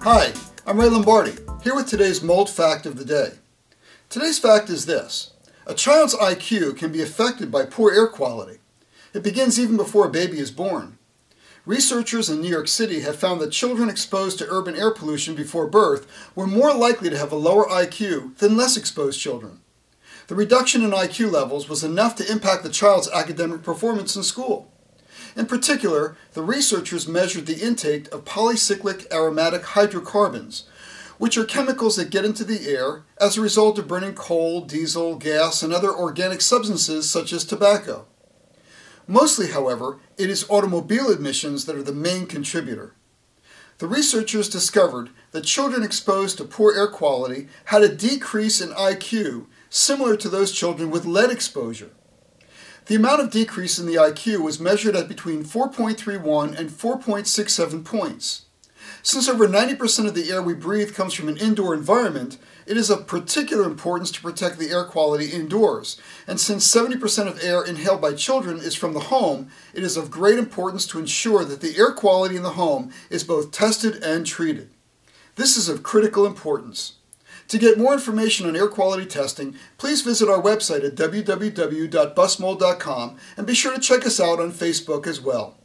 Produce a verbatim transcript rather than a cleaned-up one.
Hi, I'm Ray Lombardi, here with today's mold fact of the day. Today's fact is this: a child's I Q can be affected by poor air quality. It begins even before a baby is born. Researchers in New York City have found that children exposed to urban air pollution before birth were more likely to have a lower I Q than less exposed children. The reduction in I Q levels was enough to impact the child's academic performance in school. In particular, the researchers measured the intake of polycyclic aromatic hydrocarbons, which are chemicals that get into the air as a result of burning coal, diesel, gas, and other organic substances such as tobacco. Mostly, however, it is automobile emissions that are the main contributor. The researchers discovered that children exposed to poor air quality had a decrease in I Q similar to those children with lead exposure. The amount of decrease in the I Q was measured at between four point three one and four point six seven points. Since over ninety percent of the air we breathe comes from an indoor environment, it is of particular importance to protect the air quality indoors. And since seventy percent of air inhaled by children is from the home, it is of great importance to ensure that the air quality in the home is both tested and treated. This is of critical importance. To get more information on air quality testing, please visit our website at w w w dot bus mold dot com and be sure to check us out on Facebook as well.